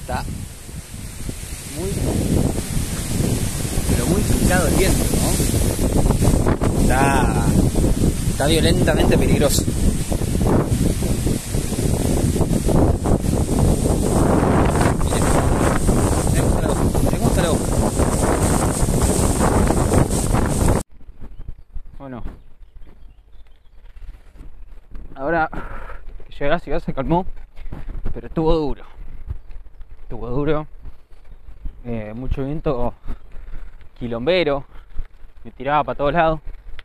Está muy, pero muy picado el viento, ¿no? Está violentamente peligroso. Bueno, ahora que llegué a la ciudad se calmó, pero estuvo duro. Mucho viento quilombero, me tiraba para todos lados.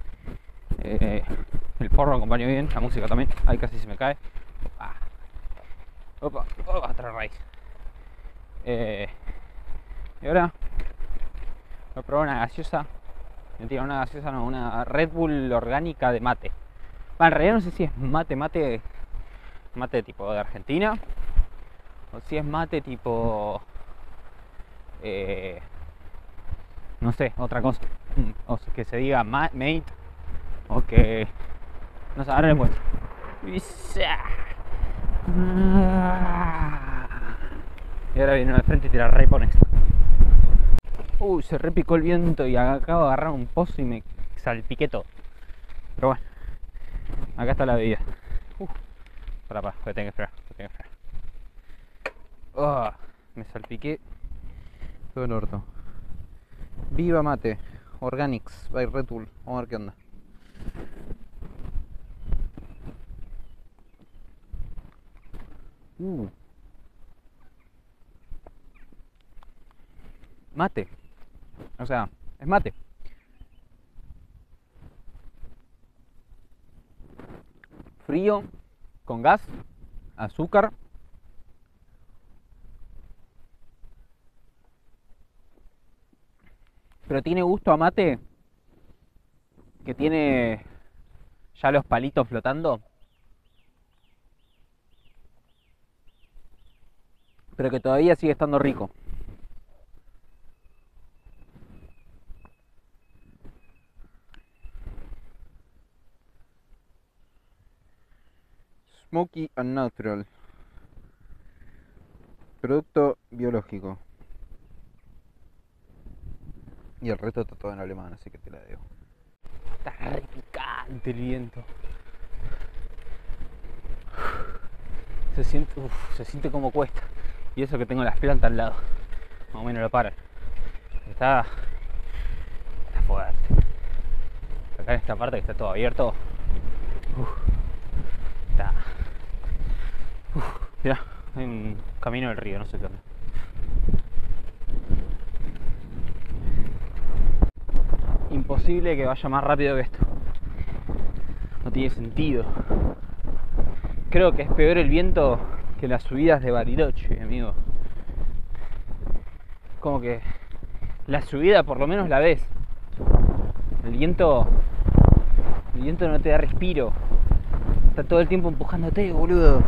El forro acompañó bien, la música también. Ahí casi se me cae. Opa, otra raíz. Y ahora voy a probar una gaseosa. Mentira, una gaseosa no, una Red Bull orgánica de mate. En realidad no sé si es mate tipo de Argentina, o si es mate tipo no sé, otra cosa, o que se diga mate, o que no sé, ahora les muestro. Y ahora viene de frente y te la repone esto. Se repicó el viento y acabo de agarrar un pozo y me salpiqué todo. Pero bueno, acá está la bebida. Para, que tengo que esperar. Me salpiqué todo el orto. Viva Mate Organics by Red Bull. Vamos a ver qué onda. Mate. O sea, es mate. Frío, con gas, azúcar. Pero tiene gusto a mate, que tiene ya los palitos flotando, pero que todavía sigue estando rico. Smoky and Natural. Producto biológico. Y el resto está todo en alemán, así que te la debo. Está re picante el viento. Se siente como cuesta. Y eso que tengo las plantas al lado. Más o menos lo paran. Está fuerte. Acá en esta parte que está todo abierto. Mirá, hay un camino del río, no sé qué onda. Imposible que vaya más rápido que esto. No tiene sentido. Creo que es peor el viento que las subidas de Bariloche, amigo. Como que la subida por lo menos la ves. El viento no te da respiro. Está todo el tiempo empujándote, boludo.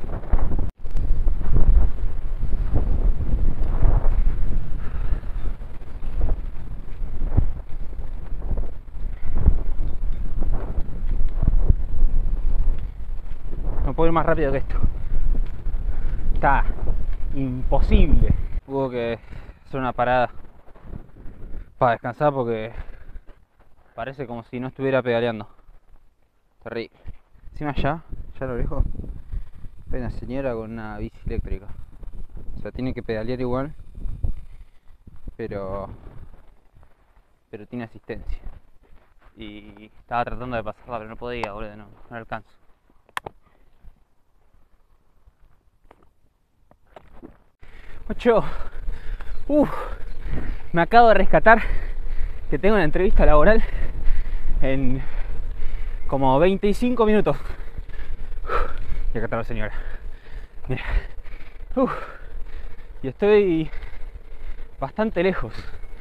No puedo ir más rápido que esto. Está imposible. Hubo que hacer una parada para descansar porque parece como si no estuviera pedaleando. Terrible. Encima ya lo lejos, hay una señora con una bici eléctrica. O sea, tiene que pedalear igual, pero tiene asistencia. Y estaba tratando de pasarla, pero no podía, boludo, no alcanzo. Ocho. Me acabo de rescatar que tengo una entrevista laboral en como 25 minutos. Y acá está la señora. Mira. Y estoy bastante lejos.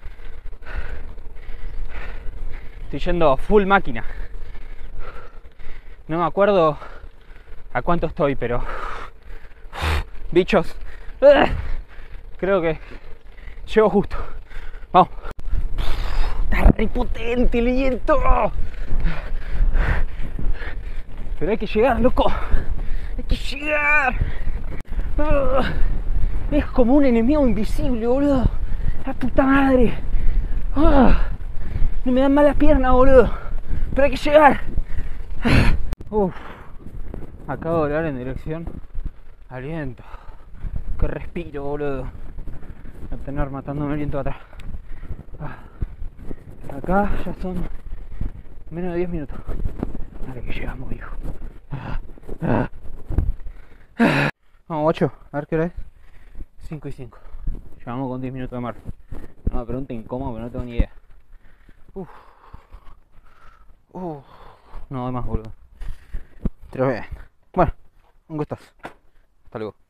Estoy yendo full máquina. No me acuerdo a cuánto estoy, pero bichos, creo que llego justo. Vamos. Está re potente el viento. Pero hay que llegar, loco. Hay que llegar. Es como un enemigo invisible, boludo. La puta madre. No me dan malas piernas, boludo. Pero hay que llegar. Uf. Acabo de volar en dirección al viento. Que respiro, boludo. A tener matándome el viento atrás. Acá ya son menos de 10 minutos. Dale que llegamos, hijo. Vamos, 8. A ver qué hora es. 5 y 5. Llevamos con 10 minutos de mar. No me pregunten incómodo, pero no tengo ni idea. No doy más, boludo. Pero bien. Bueno, un gustazo. Hasta luego.